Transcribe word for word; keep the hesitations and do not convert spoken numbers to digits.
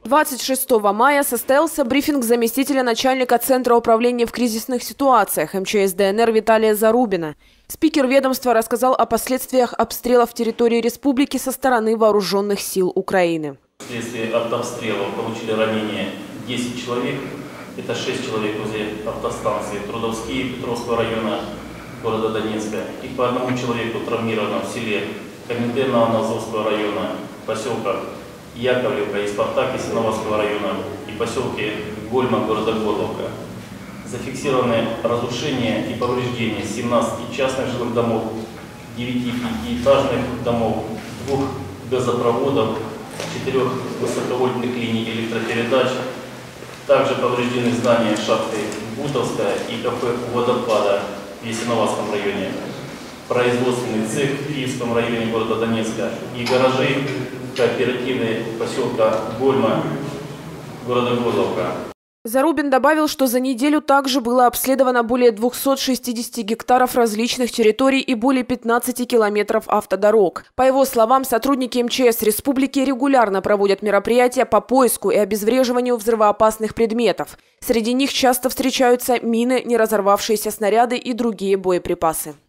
двадцать шестого мая состоялся брифинг заместителя начальника Центра управления в кризисных ситуациях эм че эс дэ эн эр Виталия Зарубина. Спикер ведомства рассказал о последствиях обстрелов территории республики со стороны вооруженных сил Украины. Вследствие артобстрелов получили ранения десять человек. Это шесть человек возле автостанции Трудовские Петровского района города Донецка. И по одному человеку травмировано в селе Коминтерна Азовского района, поселка Яковлевка и Спартак из Синоватского района и поселке Гольма города Горловка. Зафиксированы разрушения и повреждения семнадцати частных жилых домов, девяти пятиэтажных домов, двух газопроводов, четырех высоковольтных линий электропередач. Также повреждены здания шахты Бутовская и кафе у водопада в Ясиноватском районе, производственный цех в Киевском районе города Донецка и гаражи кооперативные поселка Гольма города Горловка. Зарубин добавил, что за неделю также было обследовано более двухсот шестидесяти гектаров различных территорий и более пятнадцати километров автодорог. По его словам, сотрудники эм че эс республики регулярно проводят мероприятия по поиску и обезвреживанию взрывоопасных предметов. Среди них часто встречаются мины, неразорвавшиеся снаряды и другие боеприпасы.